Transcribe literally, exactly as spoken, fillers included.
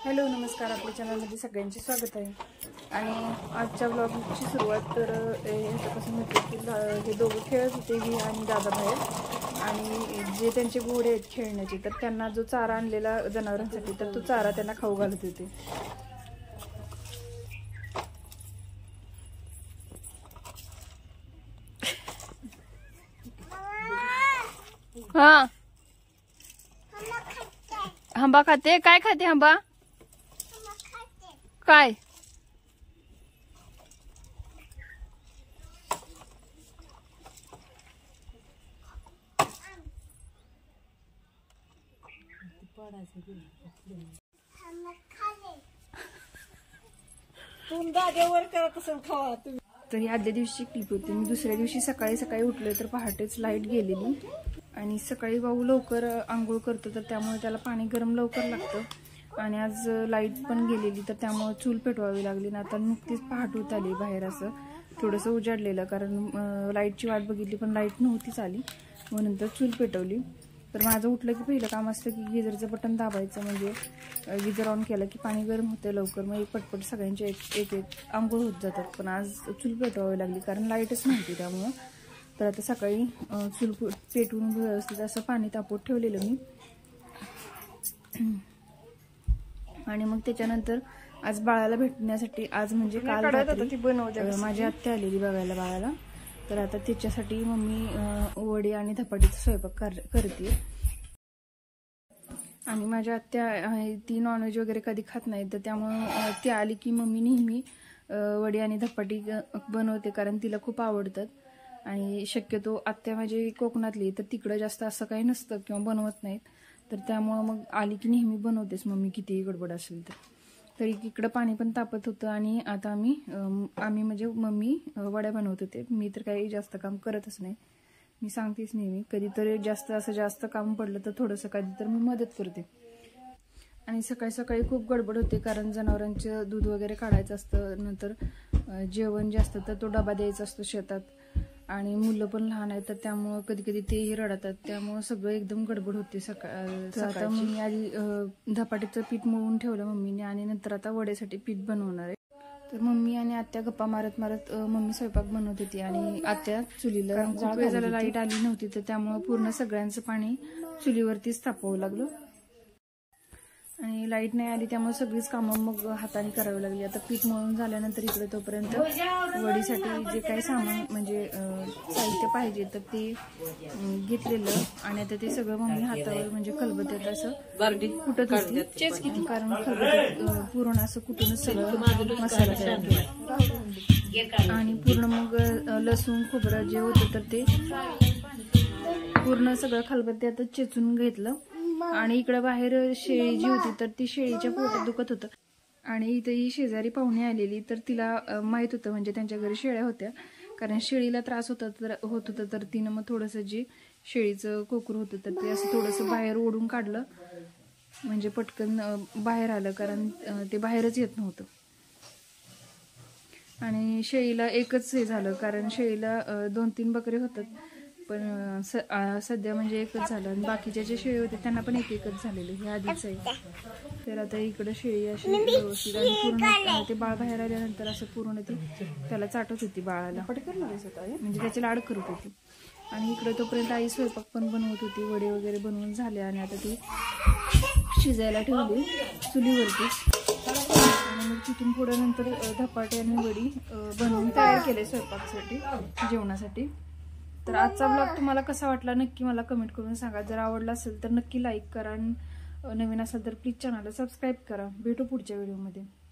Hello नमस्कार, आपल्या चॅनलमध्ये सगळ्यांचे स्वागत आहे। आणि आजच्या ब्लॉगची सुरुवात तर याच्यापासून होते की हे दोघं खेळत होते, मी आणि दादा बाहेर। आणि जे त्यांचे घोडे आहेत खेळण्याचे, तर त्यांना जो चारा आणलेला जनावरांसाठी, तर तो चारा त्यांना खाऊ घालत होते। हाँ हंबा खाते, काय खाते हंबा? काय तरी आदल्या दिवशी क्लिप होती। मी दुसऱ्या दिवशी सकाळी सकाळी उठले तर पहाटेच लाईट गेलेली आणि सकाळी भाऊ लवकर आंघोळ करतो, तर त्यामुळे त्याला पाणी गरम लवकर लागतं। आणि आज लाईट पण गेलेली, तर त्यामुळे चूल पेटवावी लागली ना। आता नुकतीच पहाट होत आली, बाहेर असं थोडंसं उजाडलेलं, कारण लाईटची वाट बघितली पण लाईट नव्हतीच आली, मग नंतर चूल पेटवली। तर माझं उठलं की पहिलं काम असतं की गिझरचं बटन दाबायचं, म्हणजे गिझर ऑन केलं की पाणी गरम होते लवकर, मग एक पटपट सगळ्यांचे एक एक एक आंघोळ होत जातात। पण आज चूल पेटवावी लागली कारण लाईटच नव्हती त्यामुळं। तर आता सकाळी चूल पेटवून व्यवस्थित असं पाणी तापवत ठेवलेलं मी। आणि मग त्याच्यानंतर आज बाळाला भेटण्यासाठी, आज म्हणजे काल रात्री माझी आत्या आलेली बघायला बाळाला, तर आता त्याच्यासाठी मम्मी वडी आणि धपाटीचा स्वयंपाक करते। आणि माझ्या आत्या ती नॉनव्हेज वगैरे कधी खात नाही, तर त्यामुळं ती आली की मम्मी नेहमी वडी आणि धपाटी बनवते, कारण तिला खूप आवडतात। आणि शक्यतो आत्या माझी कोकणातली, तर तिकडं जास्त असं काही नसतं किंवा बनवत नाहीत, तर त्यामुळं मग आली की नेहमी बनवतेच मम्मी, कितीही गडबड असेल तर। तरी इकडं पाणी पण तापत होतं आणि आता आम्ही आम्ही म्हणजे मम्मी वड्या बनवत होते। मी तर काही जास्त काम करतच नाही, मी सांगतेच नेहमी, कधीतरी जास्त असं जास्त काम पडलं तर थोडंसं कधी तर मी मदत करते। आणि सकाळी सकाळी खूप गडबड होते, कारण जनावरांचं दूध वगैरे काढायचं असतं, नंतर जेवण जे असतं तर तो डबा द्यायचा असतो शेतात, आणि मुलं पण लहान आहेत, तर त्यामुळं कधी कधी तेही रडतात, त्यामुळं सगळं एकदम गडबड होते सकाळ आता मम्मी आधी धपाटीचं पीठ मळून ठेवलं मम्मीने, आणि नंतर आता वड्यासाठी पीठ बनवणार आहे। तर मम्मी आणि आत्या गप्पा मारत मारत मम्मी स्वयंपाक बनवत होती, आणि आत्या चुलीला खूप वेळ झाला लाईट आली नव्हती, तर त्यामुळं पूर्ण सगळ्यांचं पाणी चुलीवरतीच तापवावं लागलं। आणि लाईट नाही आली त्यामुळे सगळीच कामं मग हाताने करावी लागली। आता पीठ मळून झाल्यानंतर इकडे तोपर्यंत वडीसाठी जे काही सामान म्हणजे साहित्य पाहिजे तर ते घेतलेलं, आणि आता ते सगळं मम्मी हातावर म्हणजे खलबत्त्यात असं कुटत होती, कारण खलबत्त्यात पूर्ण असं कुटूनच सगळं मसाला तयार केला। आणि पूर्ण मग लसूण खोबरं जे होतं तर ते पूर्ण सगळं खलबत्त्यातच चेचून घेतलं। आणि इकडे बाहेर शेळी जी होती तर ती शेळीच्या पोटात दुखत होतं, आणि इथे ही शेजारी पाहुणे आलेली, तर तिला माहित होतं म्हणजे त्यांच्या घरी शेळ्या होत्या, कारण शेळीला त्रास होता तर होत होता तर तिनं मग थोडंसं जे शेळीचं कोकरू होतं तर ते असं थोडंसं बाहेर ओढून काढलं, म्हणजे पटकन बाहेर आलं, कारण ते बाहेरच येत नव्हतं। आणि शेळीला एकच हे झालं, कारण शेळीला दोन तीन बकरे होतात, पण सध्या म्हणजे एकच झालं, आणि बाकीच्या जे शेळी होते त्यांना पण एक एकच झालेलं, हे आधीच आहे। तर आता इकडं शेळी अशी व्यवस्थित, आणि पूर्ण ते बाळ बाहेर आल्यानंतर असं पूर्ण ती त्याला चाटत होती बाळाला, म्हणजे त्याची लाड करत होती। आणि इकडे तोपर्यंत आई स्वयंपाक पण बनवत होती, वडे वगैरे बनवून झाले, आणि आता ती शिजायला ठेवली चुलीवरतीच। आणि मग तिथून पुढे नंतर धपाटे आणि वडी बनवून तयार केले स्वयंपाकासाठी, जेवणासाठी। तर आजचा ब्लॉग तुम्हाला कसा वाटला नक्की मला कमेंट करून सांगा। जर आवडला असेल तर नक्की लाईक करा, आणि नवीन असेल तर प्लीज चॅनलला सबस्क्राईब करा। भेटू पुढच्या व्हिडिओमध्ये।